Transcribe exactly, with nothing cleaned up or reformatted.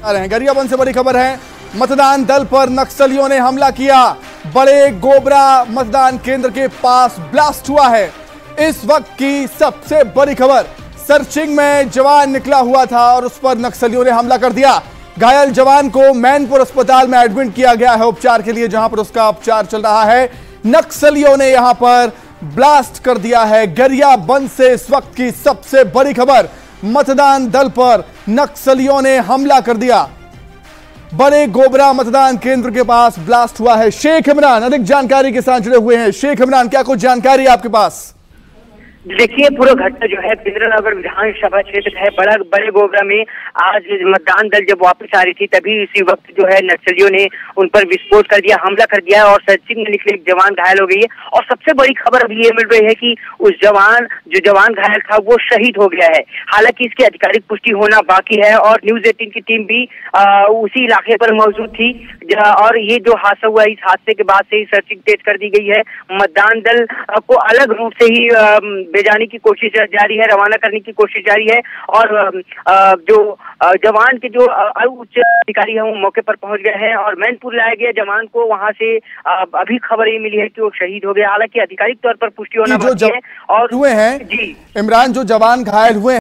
गरियाबंद से बड़ी खबर है। मतदान दल पर नक्सलियों ने हमला किया। बड़े गोबरा मतदान केंद्र के पास ब्लास्ट हुआ है। इस वक्त की सबसे बड़ी खबर, सर्चिंग में जवान निकला हुआ था और उस पर नक्सलियों ने हमला कर दिया। घायल जवान को मैनपुर अस्पताल में एडमिट किया गया है उपचार के लिए, जहां पर उसका उपचार चल रहा है। नक्सलियों ने यहां पर ब्लास्ट कर दिया है। गरियाबंद से इस वक्त की सबसे बड़ी खबर, मतदान दल पर नक्सलियों ने हमला कर दिया। बड़े गोबरा मतदान केंद्र के पास ब्लास्ट हुआ है। शेख इमरान अधिक जानकारी के साथ जुड़े हुए हैं। शेख इमरान, क्या कुछ जानकारी आपके पास? देखिए, पूरा घटना जो है इंद्रनगर विधानसभा क्षेत्र है बड़ा बड़े गोबरा में। आज मतदान दल जब वापस आ रही थी तभी इसी वक्त जो है नक्सलियों ने उन पर विस्फोट कर दिया, हमला कर दिया और सर्चिंग में निकले एक जवान घायल हो गई है। और सबसे बड़ी खबर अभी ये मिल रही है कि उस जवान जो जवान घायल था वो शहीद हो गया है। हालांकि इसकी आधिकारिक पुष्टि होना बाकी है और न्यूज एटीन की टीम भी आ, उसी इलाके पर मौजूद थी। और ये जो हादसा हुआ, इस हादसे के बाद से ही सर्चिंग तेज कर दी गई है। मतदान दल को अलग रूट से ही भेजाने की कोशिश जारी है, रवाना करने की कोशिश जारी है। और जो जवान के जो उच्च अधिकारी है वो मौके पर पहुंच गए हैं और मैनपुर लाया गया जवान को। वहां से अभी खबर ये मिली है कि वो शहीद हो गया। हालांकि आधिकारिक तौर पर पुष्टि होना बाकी है। और हुए हैं जी इमरान, जो जवान घायल हुए